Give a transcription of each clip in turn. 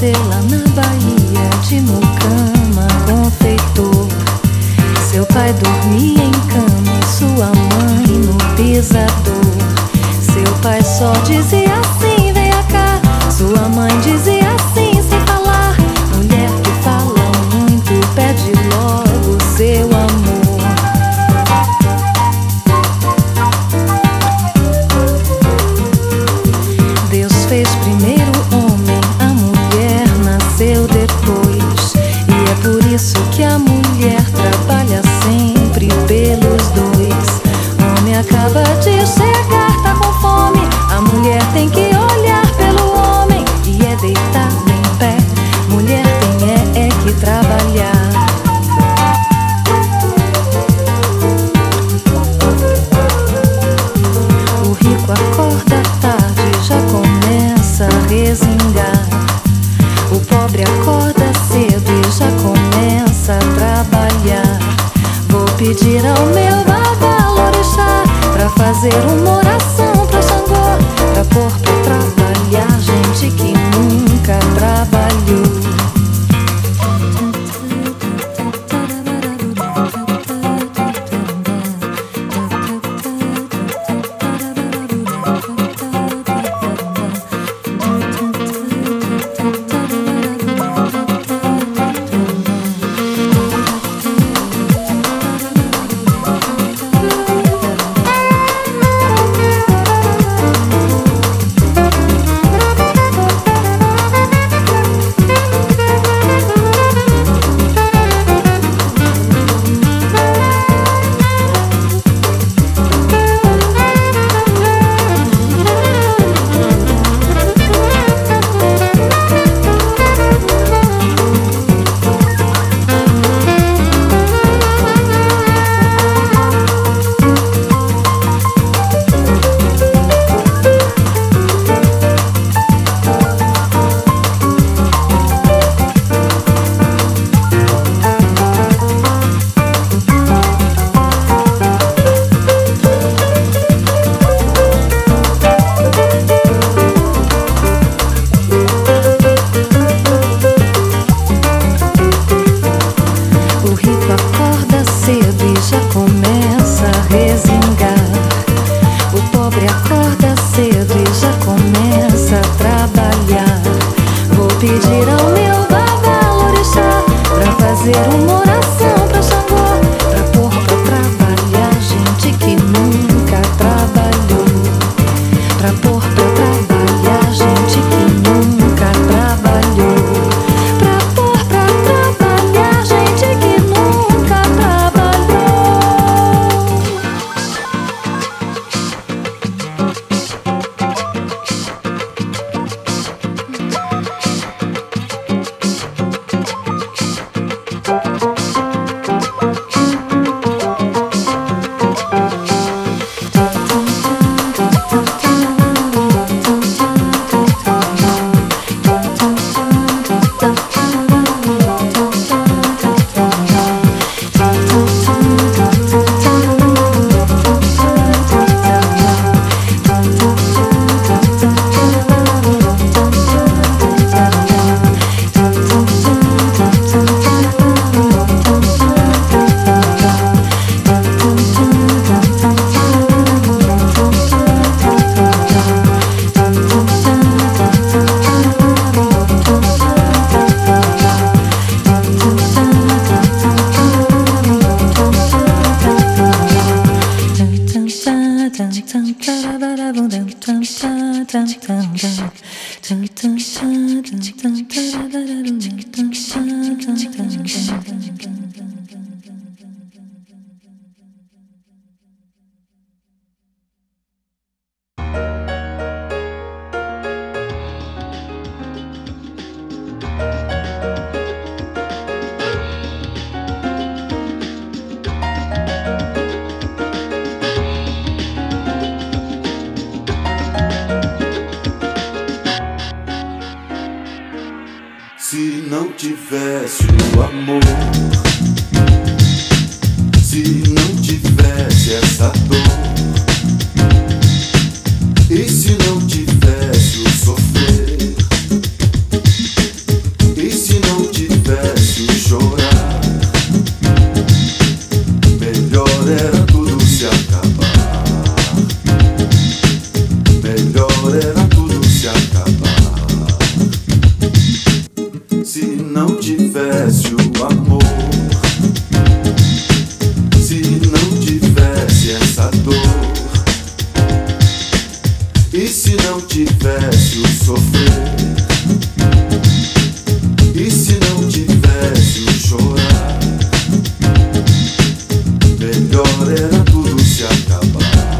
nasceu lá na Bahia de Mucama, confeitor. Seu pai dormia em cama e sua mãe no pisador. Seu pai só dizia assim, venha cá. Sua mãe dizia assim, sem falar. Mulher que fala muito, pede logo seu amor. Deus fez primeiro o homem, a mulher nasceu depois. E é por isso que a mulher trabalha sempre pelos dois. Homem acaba de chegar, tá com fome. A mulher tem que olhar pelo homem e é deitada em pé. Mulher tem que trabalhar. O rico acorda tarde, já começa a resingar. O pobre acorda cedo e já começa a trabalhar. Vou pedir ao meu babalorixá pra fazer uma oração pra Xangô, pra pôr pra trabalhar gente que nunca trabalhou. Se não tivesse o amor, se não tivesse essa dor, e se não tivesse o sofrer, tivesse o sofrer, e se não tivesse o chorar, melhor era tudo se acabar.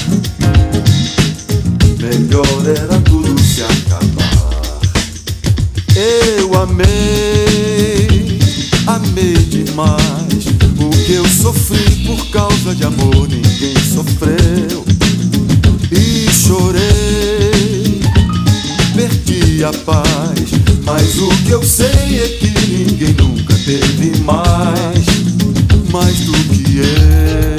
Melhor era tudo se acabar. Eu amei, amei demais. O que eu sofri por causa de amor ninguém sofreu. E chorei, perdi a paz, mas o que eu sei é que ninguém nunca teve mais do que eu.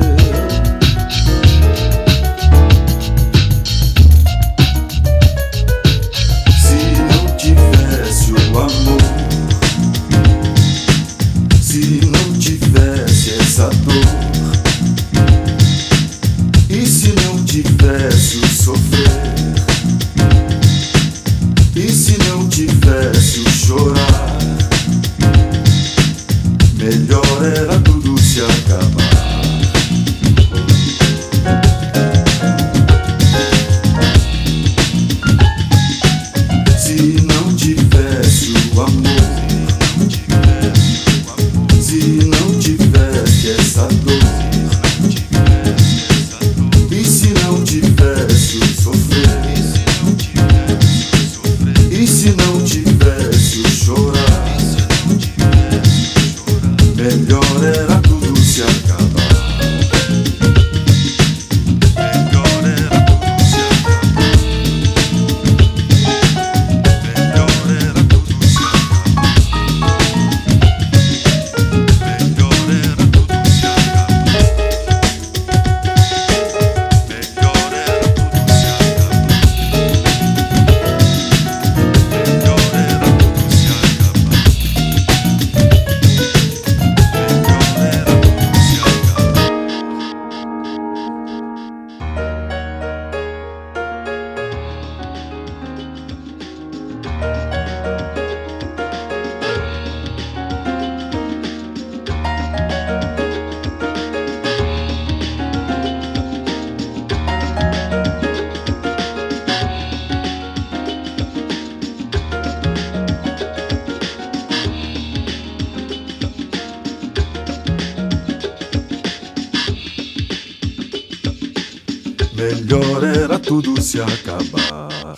Se não tivesse o amor, se não tivesse essa dor, e se não tivesse o sofrer, e se não tivesse o chorar, melhor era tudo se acabar. Se não tivesse o amor, se não tivesse essa dor, e se não tivesse o sofrer, e se não tivesse o chorar, melhor era tudo se acabar. Melhor era tudo se acabar. Melhor era tudo se acabar. Melhor era tudo se acabar. Melhor era tudo se acabar. Melhor era tudo se melhor era tudo se acabar.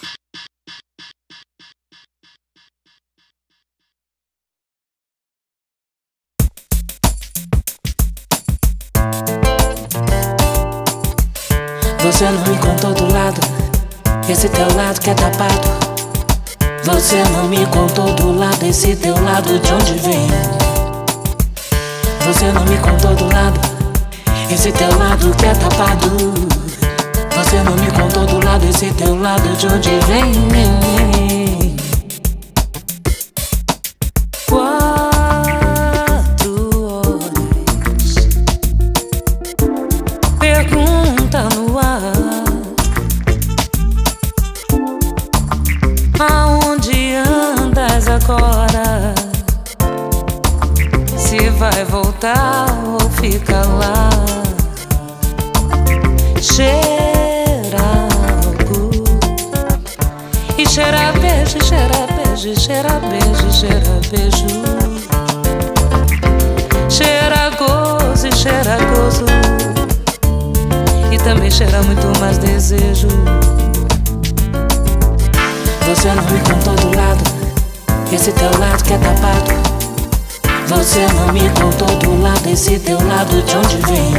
Você não me contou do lado, esse teu lado que é tapado. Você não me contou do lado, esse teu lado de onde vem. Você não me contou do lado, esse teu lado que é tapado. Você não me contou do lado, esse teu lado de onde vem. 4 horas, pergunta no ar: aonde andas agora? Se vai voltar ou fica lá? Cheira algo e cheira beijo, cheira beijo, cheira beijo, cheira beijo. Cheira gozo e cheira gozo, e também cheira muito mais desejo. Você não me contou do lado, esse teu lado que é tapado. Você não me contou do lado, esse teu lado de onde vem.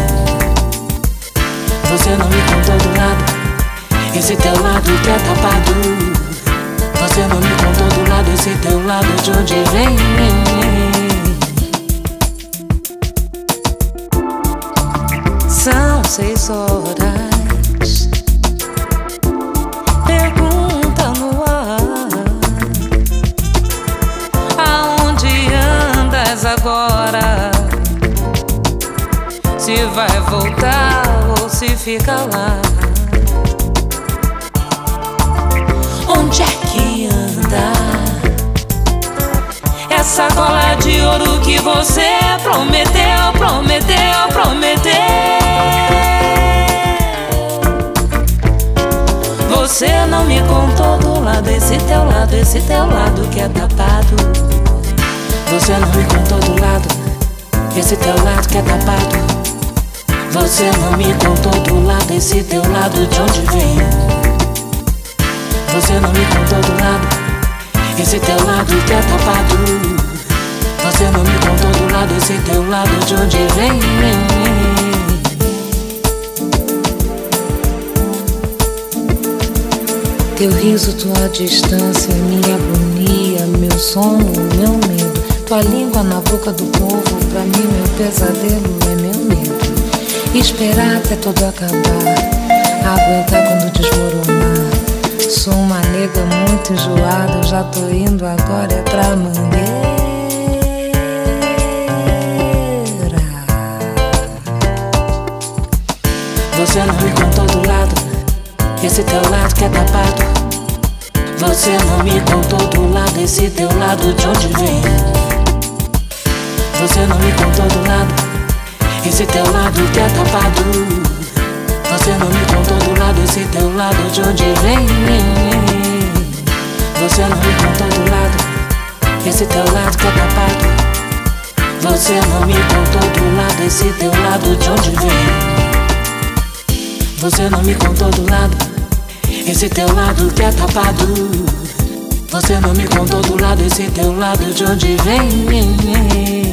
Você não me contou do lado, esse teu lado que é tapado. Você não me contou do lado, esse teu lado de onde vem. São 6 horas, pergunta no ar: aonde andas agora? Se vai voltar ou se fica lá? Onde é que anda essa cola de ouro que você prometeu, prometeu, prometeu? Você não me contou do lado, esse teu lado que é tapado. Você não me contou do lado, esse teu lado que é tapado. Você não me contou do lado, esse teu lado de onde vem. Você não me contou do lado, esse teu lado que é tapado. Você não me contou do lado, esse teu lado de onde vem. Teu riso, tua distância, minha agonia, meu sono, meu medo. Tua língua na boca do povo, pra mim meu pesadelo é meu medo. Esperar até tudo acabar, aguentar quando desmoronar. Sou uma nega muito enjoada, eu já tô indo agora é pra Mangueira. Você não me contou do lado, esse teu lado que é tapado. Você não me contou do lado, esse teu lado de onde vem. Você não me contou do lado, esse teu lado que é tapado. Você não me contou do lado, esse teu lado de onde vem. Você não me contou do lado, esse teu lado que é tapado. Você não me contou do lado, esse teu lado de onde vem. Você não me contou do lado, esse teu lado que é tapado. Você não me contou do lado, esse teu lado de onde vem.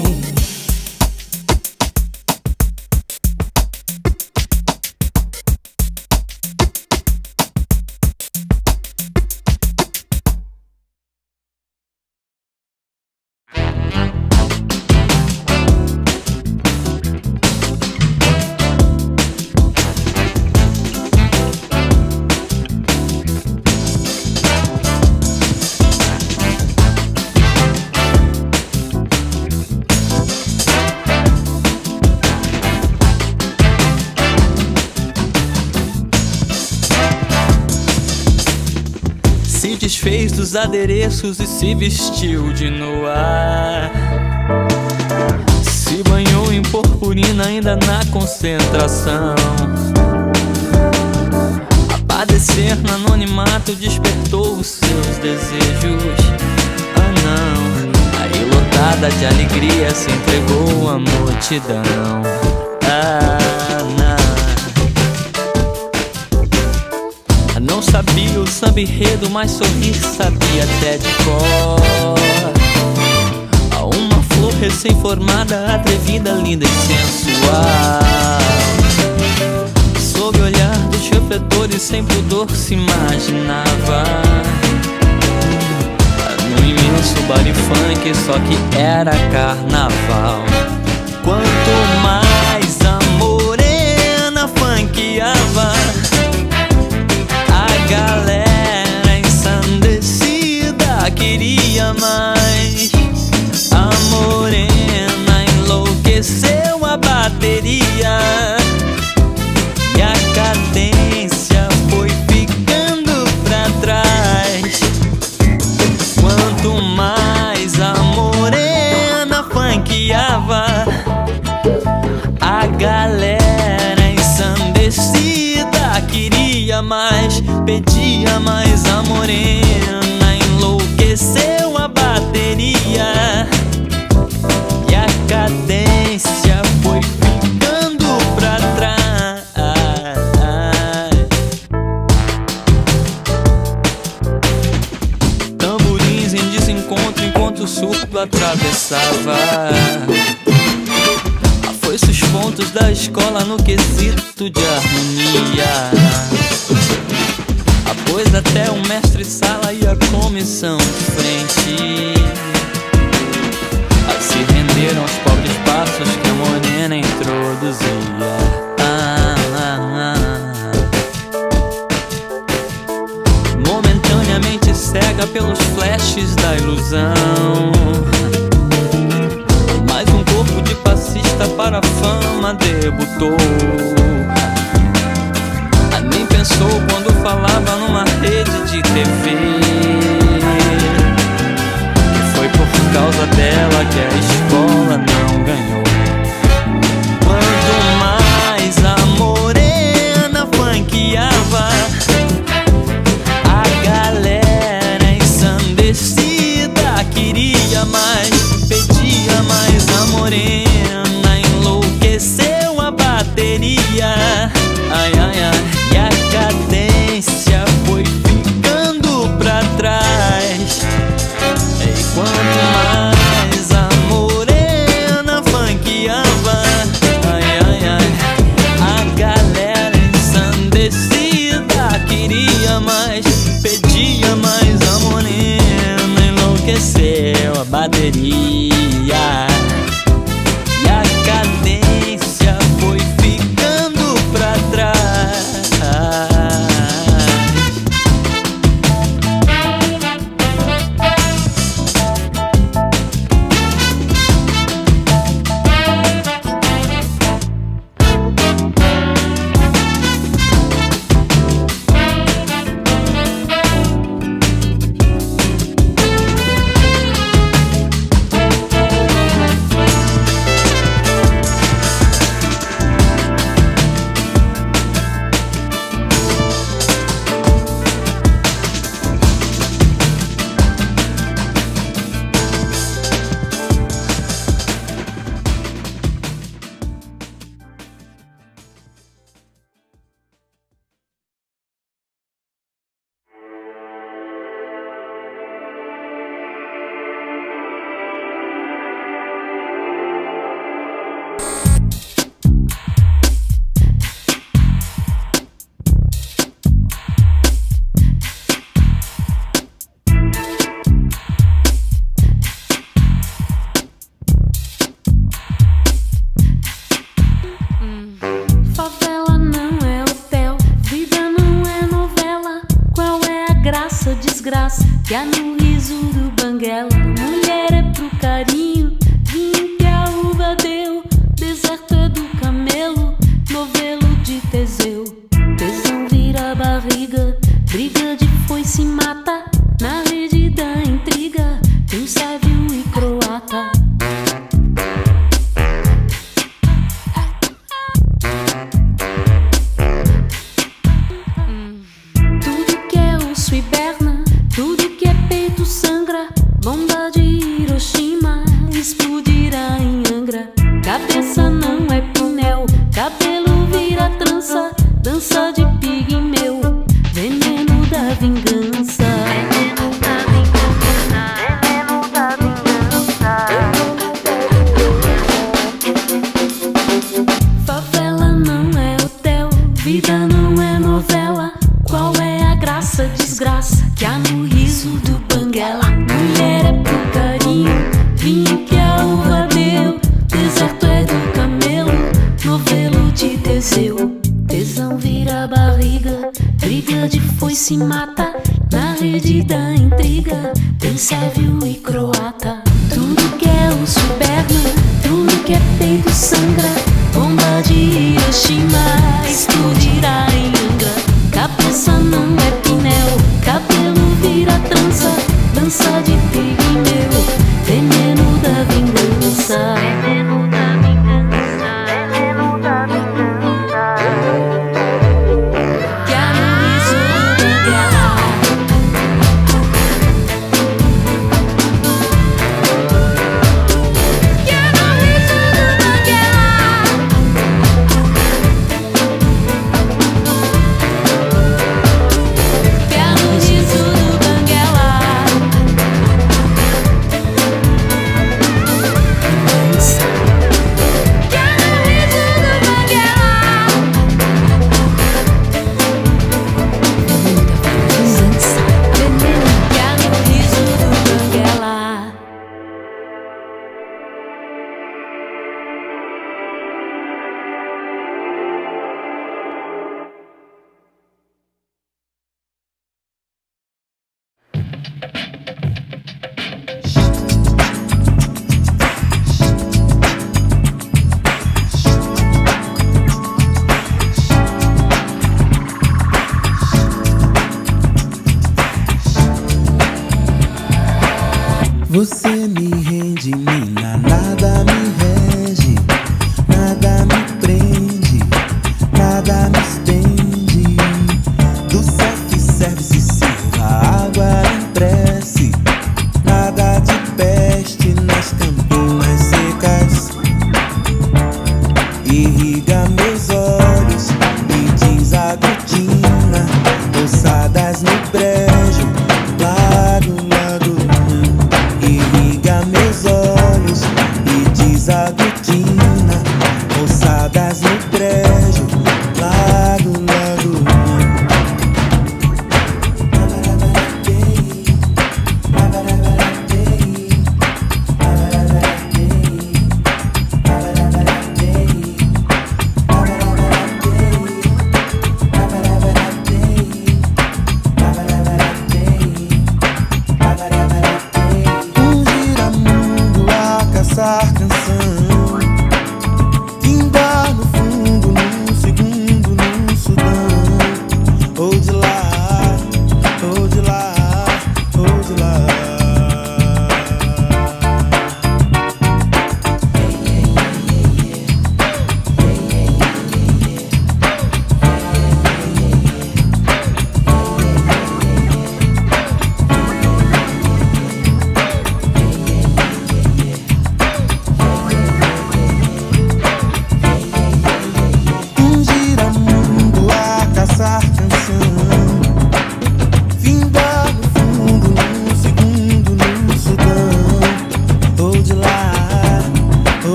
Desfez dos adereços e se vestiu de noir. Se banhou em purpurina ainda na concentração. A padecer no anonimato despertou os seus desejos. Ah não, aí lotada de alegria se entregou à multidão. Ah não. Não sabia o samba enredo, mas sorrir sabia até de cor. A uma flor recém-formada, atrevida, linda e sensual. Sob o olhar dos chofedores, sem pudor se imaginava no imenso baile funk, só que era carnaval. Quanto mais a morena funkeava, a galera ensandecida queria mais. A morena enlouqueceu a bateria e a cadência foi ficando pra trás. Quanto mais a morena funkeava, a galera ensandecida queria mais, pedia mais. A morena enlouqueceu a bateria e a cadência foi ficando pra trás. Tamborins em desencontro enquanto o surdo atravessava. Foi-se os pontos da escola no quesito de harmonia. Após até o mestre-sala e a comissão de frente a se renderam aos pobres passos que a morena introduzia. Momentaneamente cega pelos flashes da ilusão, mais um corpo de passista para a fama debutou. Nem pensou quando falava numa rede de TV que foi por causa dela que a escola não ganhou. Quanto mais a morena funkeava, Mas a morena enlouqueceu a bateria e a cadência foi ficando pra trás. Que há no riso do banguela. Mulher é pro carinho, vinho que a uva deu. Deserto é do camelo, novelo de Teseu. Tesão vira barriga, briga de foice mata. Na rede da intriga, tem sérvio e croata. Tudo que é osso hiberna, tudo que é peito sangra. Bomba de Hiroshima explodirá em Angra. Cabeça não é pneu, cabelo vira trança. Dança de pigmeu, veneno da vingança. Veneno da vingança, veneno da vingança. Favela não é hotel, vida não é novela. Qual é a graça, desgraça que há no riso do banguela? Mulher é pro carinho, vinho que a uva deu. Deserto é do camelo, novelo de Teseu. Tesão vira barriga, briga de foice mata. Na rede da intriga, tem sérvio e croata. Tudo que é osso hiberna, tudo que é peito sangra. Bomba de Hiroshima explodirá em Angra. Cabeça não é pneu, cabelo vira trança. Dança de pigmeu, veneno da vingança. Veneno da vingança, veneno da vingança. Que há no riso do banguela. Que há no riso do banguela. Que há no riso do banguela. Você me rende, mina, nada me rege, nada me prende, nada me estende. Do self-service sirva água em prece, nada de peste nas campinas secas. Irriga meus olhos e diz a gotinha, ossadas no brejo, lado, lado. Irriga meus olhos e diz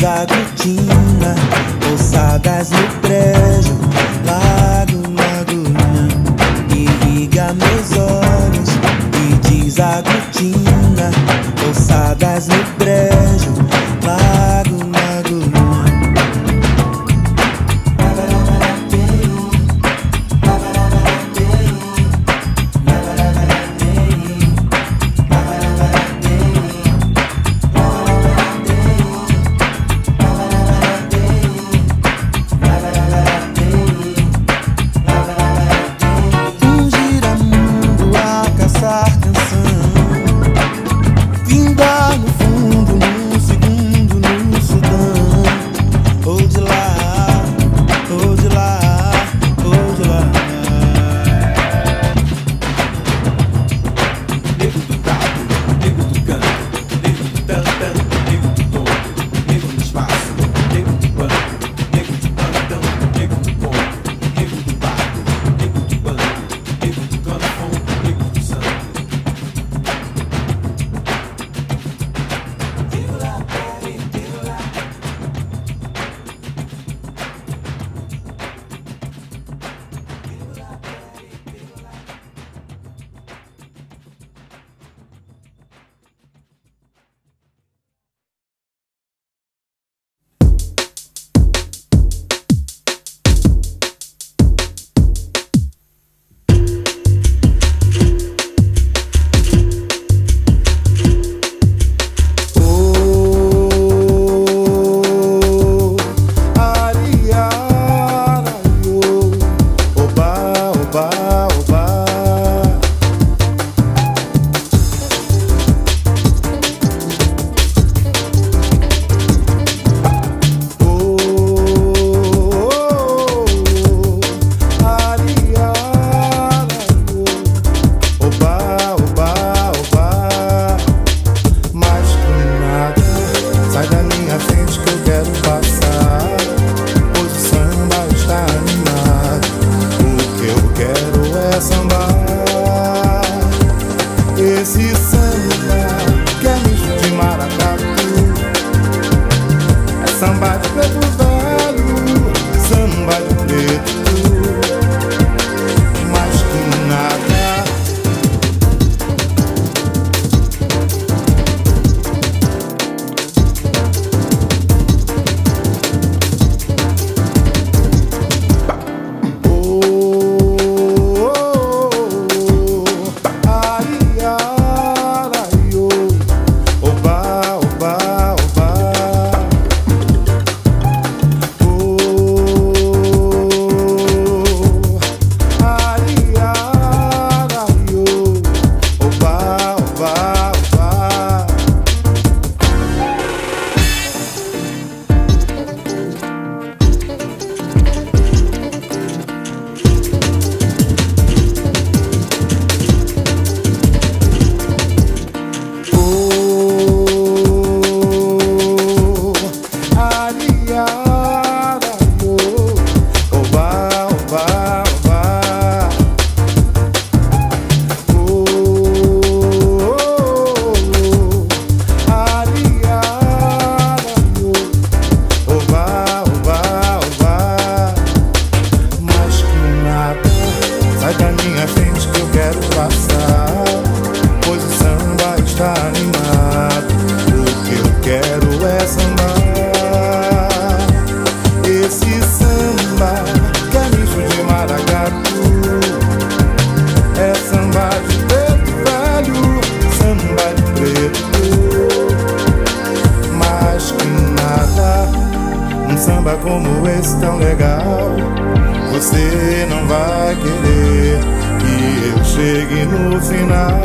desagutina, ossadas no brejo, laguna, irriga meus olhos e desagutina, ossadas no brejo, laguna. Como esse tão legal, você não vai querer que eu chegue no final.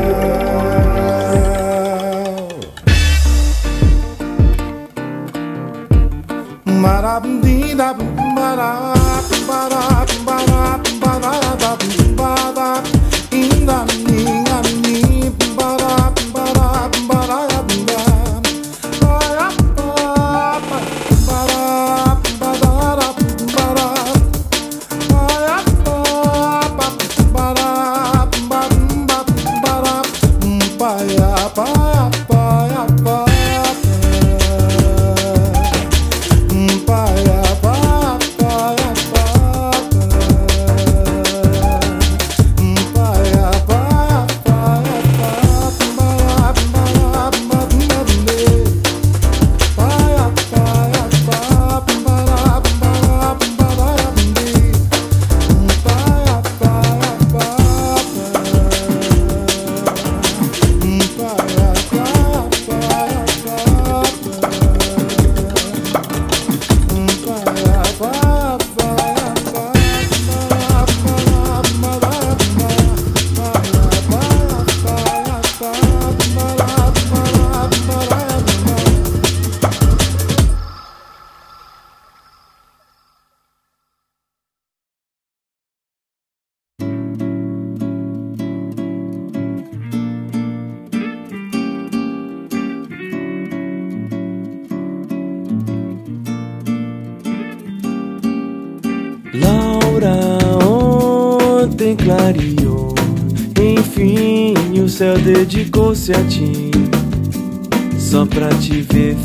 ontem clareou, enfim o céu dedicou-se a ti, só pra te ver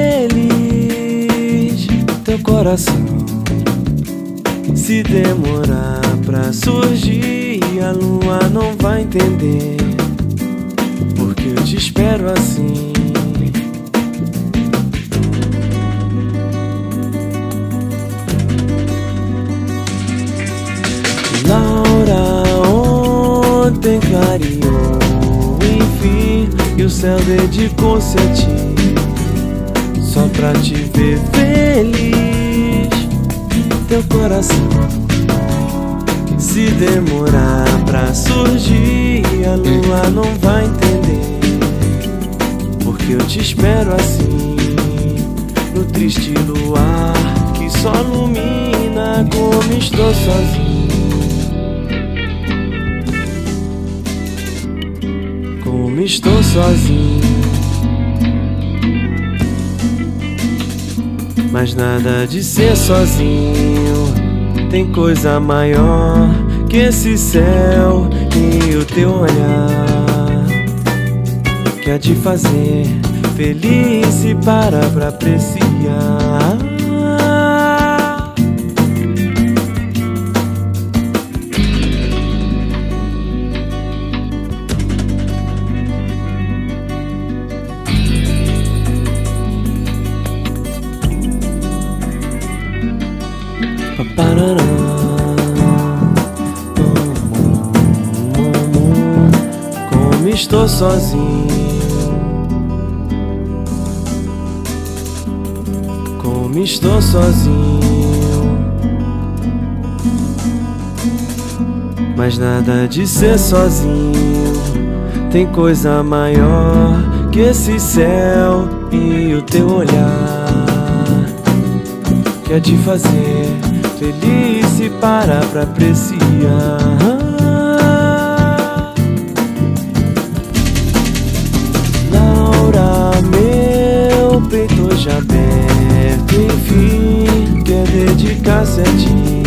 feliz. Teu coração, se demorar pra surgir, a lua não vai entender, porque eu te espero assim. Laura, ontem clareou, enfim, e o céu dedicou-se a ti, só pra te ver feliz. Teu coração, se demorar pra surgir, a lua não vai entender, porque eu te espero assim, no triste luar que só ilumina como estou sozinho. Como estou sozinho, mas nada de ser sozinho. Tem coisa maior que esse céu e o teu olhar, que há de fazer feliz e parar pra apreciar. Como estou sozinho, como estou sozinho, mas nada de ser sozinho. Tem coisa maior que esse céu e o teu olhar, que é de fazer feliz e parar pra apreciar. Laura, meu peito hoje aberto, enfim, quer dedicar-se a ti.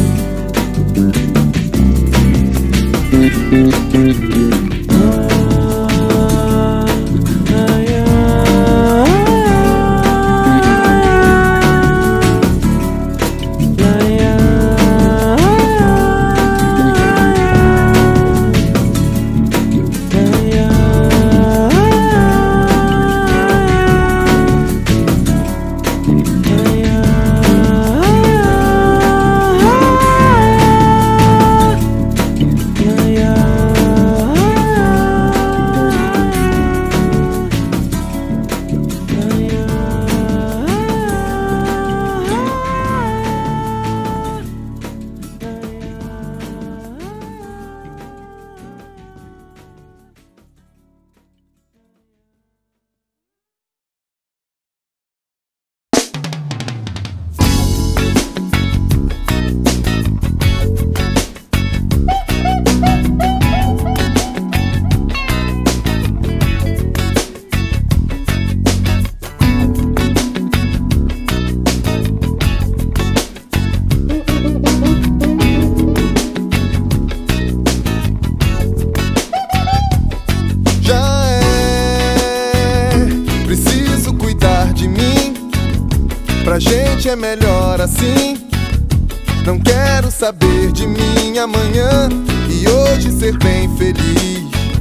Pra gente é melhor assim. Não quero saber de mim amanhã e hoje ser bem feliz.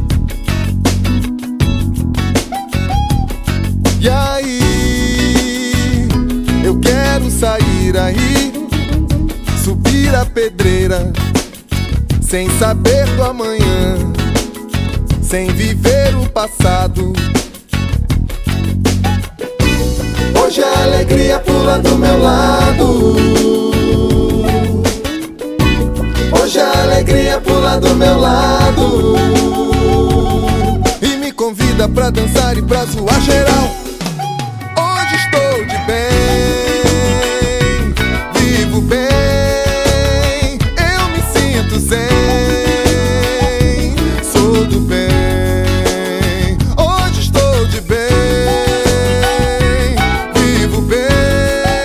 E aí, eu quero sair aí, subir a pedreira, sem saber do amanhã, sem viver o passado. Hoje a alegria pula do meu lado. Hoje a alegria pula do meu lado e me convida pra dançar e pra zoar geral. Hoje estou de bem, vivo bem, eu me sinto zen, sou do bem. Hoje estou de bem, vivo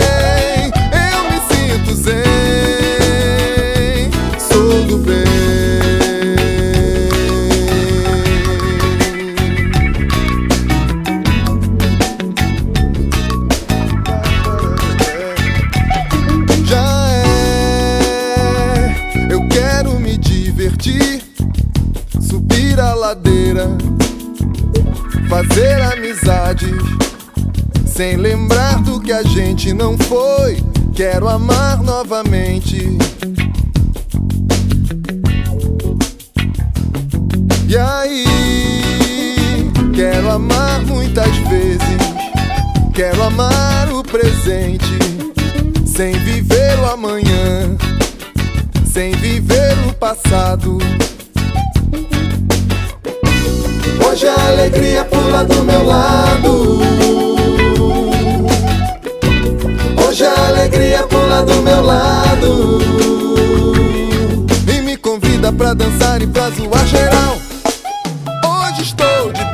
bem, eu me sinto zen, sou do bem. ladeira, fazer amizades sem lembrar do que a gente não foi. Quero amar novamente. E aí, quero amar muitas vezes. Quero amar o presente, sem viver o amanhã, sem viver o passado. Hoje a alegria pula do meu lado. Hoje a alegria pula do meu lado e me convida pra dançar e pra zoar geral. Hoje estou de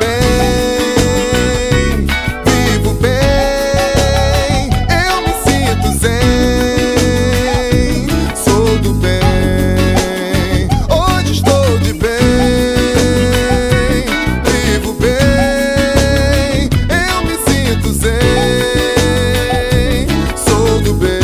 bem, vivo bem, eu me sinto zen, sou do bem. Hoje estou de bem, vivo bem, eu me sinto zen, sou do bem.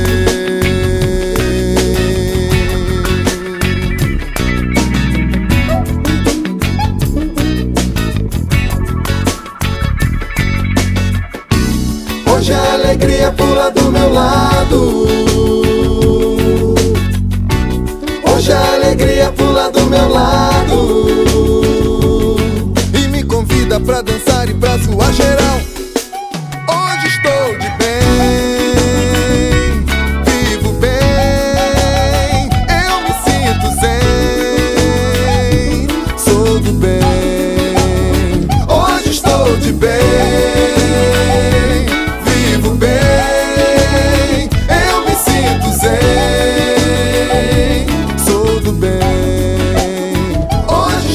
Hoje a alegria pula do meu lado. Hoje a alegria pula do meu lado e me convida pra dançar e pra zoar geral. Hoje estou de bem, vivo bem, eu me sinto zen, sou do bem. Hoje estou de bem, vivo bem, eu me sinto zen, sou do bem. Hoje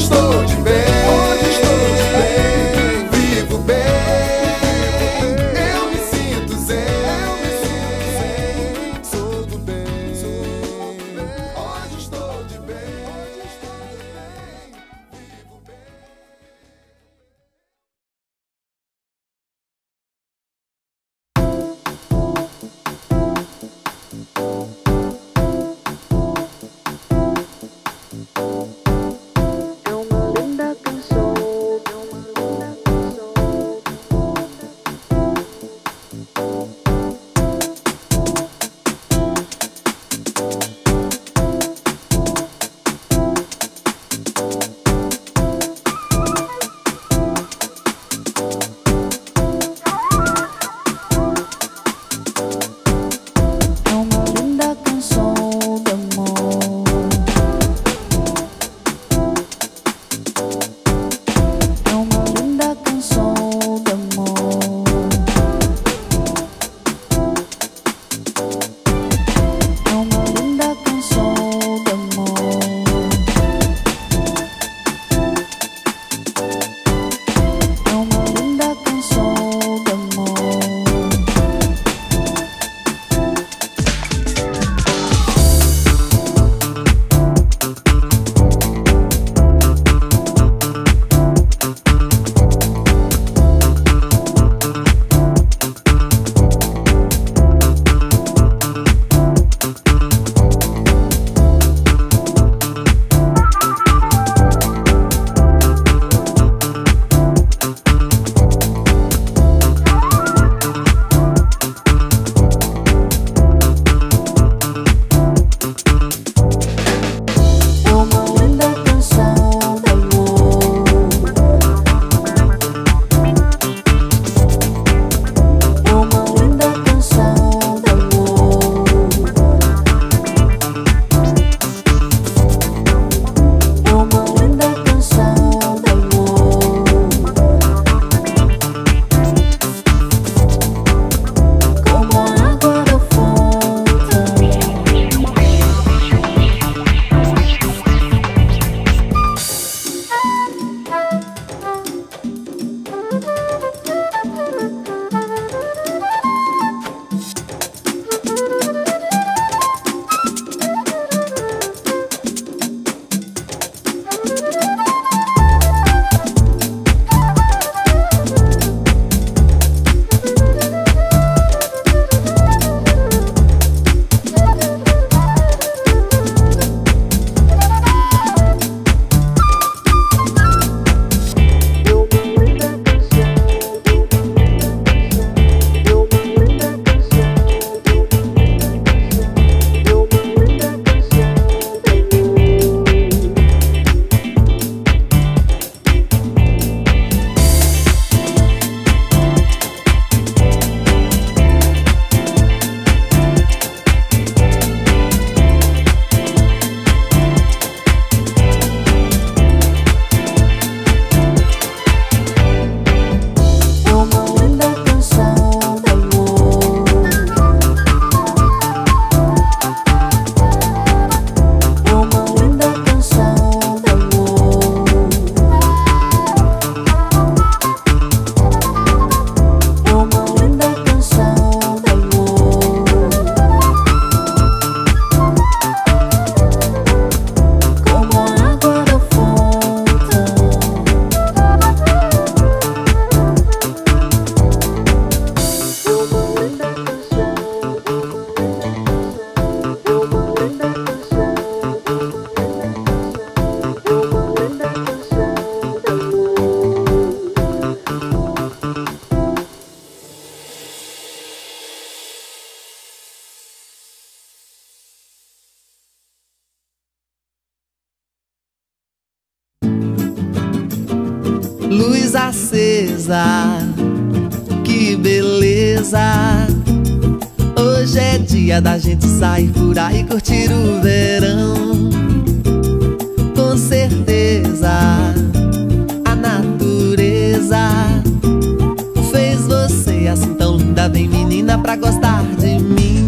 luz acesa, que beleza. Hoje é dia da gente sair por aí, curtir o verão. Com certeza a natureza fez você assim tão linda. Vem menina pra gostar de mim.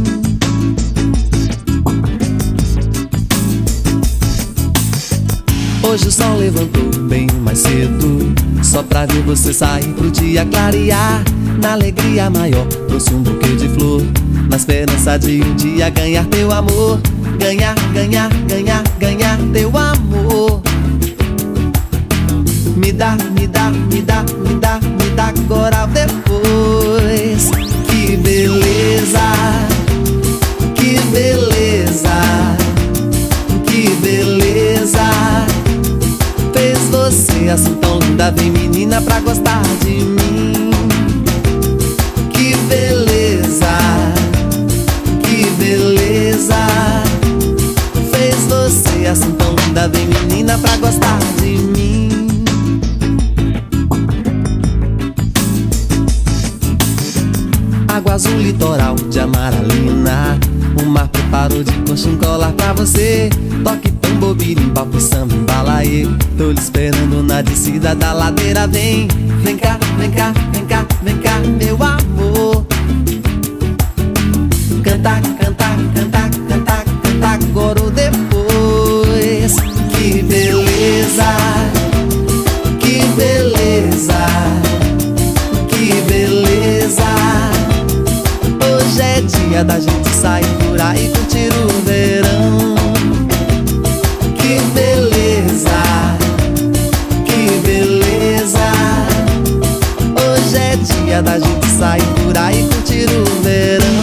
Hoje o sol levantou bem mais cedo, só pra ver você sair pro dia clarear. Na alegria maior trouxe um buquê de flor, na esperança de um dia ganhar teu amor. Ganhar, ganhar, ganhar, ganhar teu amor. Me dá, me dá, me dá, me dá, me dá agora ou depois. Que beleza, que beleza, que beleza. Fez você assim tão linda, vem menina pra gostar de mim. Que beleza, que beleza. Fez você assim tão linda, vem menina pra gostar de mim. Água azul, litoral de amaralina, o mar preparou de coxa um colar pra você. Toque tamborim, papo, samba, embalaê. Tô lhe esperando na descida da ladeira. Vem, vem cá, vem cá, vem cá, vem cá, meu amor. Cantar, cantar, cantar, cantar, cantar agora ou depois. Que beleza, que beleza, que beleza. Hoje é dia da gente sair por aí, curtir o verão. Que beleza, que beleza. Hoje é dia da gente sair por aí, curtir o verão.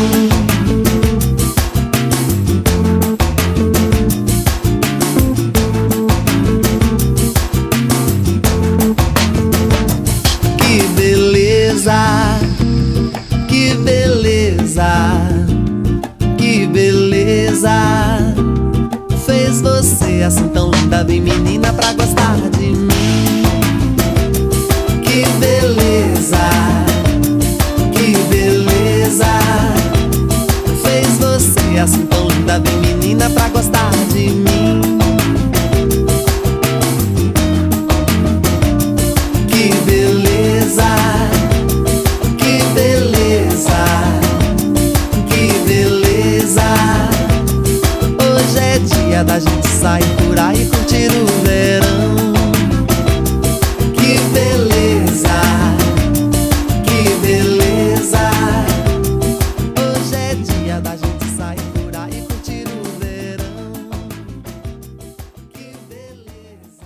Que beleza, que beleza, que beleza. Fez você assim tão linda, vem menina pra gostar de mim. Que beleza, que beleza. Fez você assim tão linda, vem menina pra gostar de mim. Que beleza, que beleza, que beleza. Hoje é dia da gente sair por aí, curtir o verão. Que beleza, que beleza. Hoje é dia da gente sair por aí, curtir o verão. Que beleza.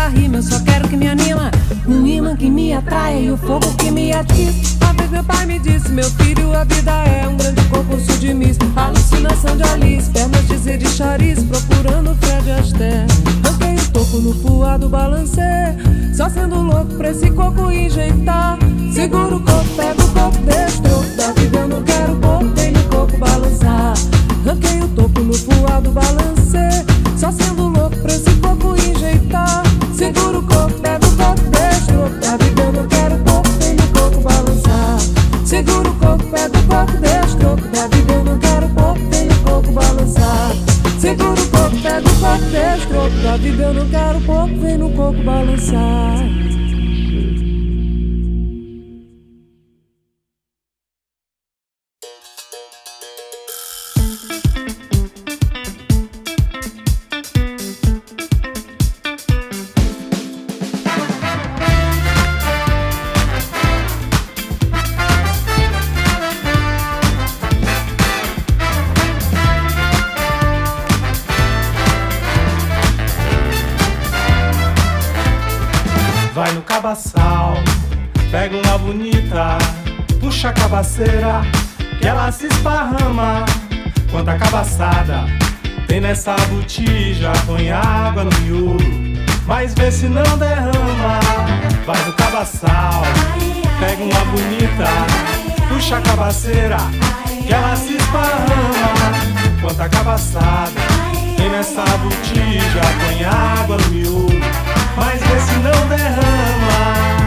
essa rima, eu só quero que me anima. Um imã que me atraia e o fogo que me atiça. Uma vez meu pai me disse, meu filho, a vida é um grande concurso de miss. Alucinação de Alice, pernas de Zé de Chariz, procurando Fred Astaire. Ranquei o toco no fuado, balancei, só sendo louco pra esse coco enjeitar. Segura o coco, pega o coco, deixa o troco da vida, eu não quero coco, vem no coco balançar. Ranquei o toco no fuado, balancei, só sendo louco pra esse coco enjeitar. Segura o coco, pega o coco, deixa o troco da vida, eu não quero coco, vem no coco balançar. Segura o coco, pega o coco, deixa o troco da vida, eu não quero coco, vem no coco balançar. Segura o coco, pega o coco, deixa o troco da vida, eu não quero coco, vem no coco balançar. Vai no cabaçal, pega uma bonita, puxa a cabaceira, que ela se esparrama. Quanta cabaçada tem nessa botija, põe água no miolo, mas vê se não derrama. Vai no cabaçal, pega uma bonita, puxa a cabaceira, que ela se esparrama. Quanta cabaçada tem nessa botija, põe água no miolo, mas vê se não derrama.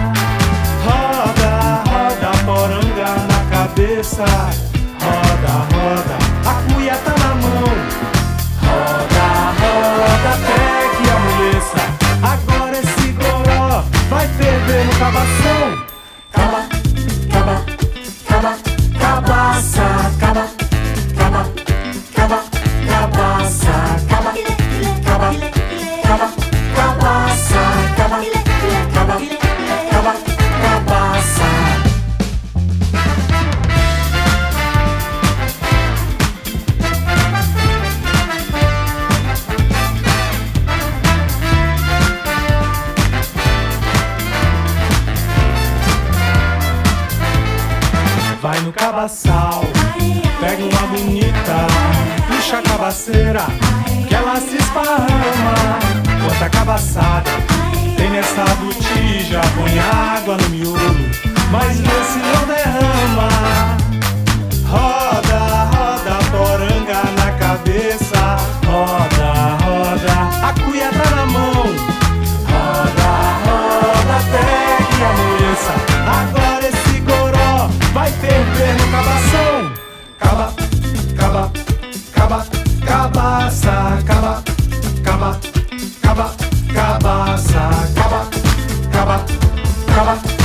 Roda, roda, poranga na cabeça. Roda, roda, a cuia tá na mão. Roda, roda, até que amanheça. Agora esse goró vai perder no cabação. Caba, caba, caba, cabaça. Caba, caba, caba, cabaça. Caba, caba, caba, cabaça. Caba, caba, caba, cabaça. Vai no cabaçal, pega uma bonita, puxa a cabaceira, que ela se esparrama. Quanta cabaçada tem nessa botija, põe água no miolo, mas vê se não derrama. Roda, roda, poranga na cabeça. Roda, roda, a cuia tá na mão. Roda, roda, até que amanheça. Agora esse goró vai perder no cabação. Caba, caba, caba, cabaça. Caba, caba, caba, cabaça. Caba, caba, caba.